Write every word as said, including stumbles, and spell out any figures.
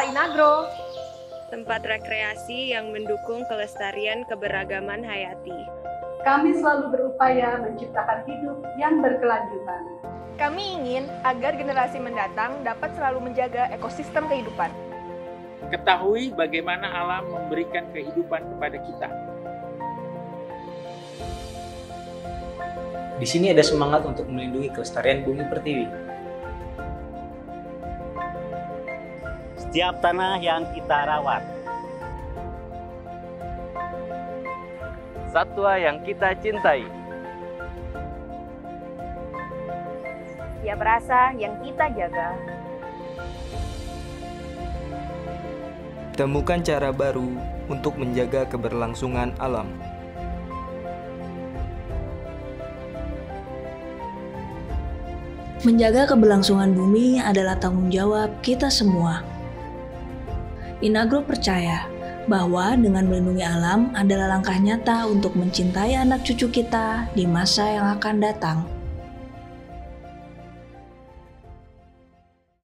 adalah Inagro, tempat rekreasi yang mendukung kelestarian keberagaman hayati. Kami selalu berupaya menciptakan hidup yang berkelanjutan. Kami ingin agar generasi mendatang dapat selalu menjaga ekosistem kehidupan. Ketahui bagaimana alam memberikan kehidupan kepada kita. Di sini ada semangat untuk melindungi kelestarian bumi pertiwi. Setiap tanah yang kita rawat, satwa yang kita cintai, setiap rasa yang kita jaga. Temukan cara baru untuk menjaga keberlangsungan alam. Menjaga keberlangsungan bumi adalah tanggung jawab kita semua. Inagro percaya bahwa dengan melindungi alam adalah langkah nyata untuk mencintai anak cucu kita di masa yang akan datang.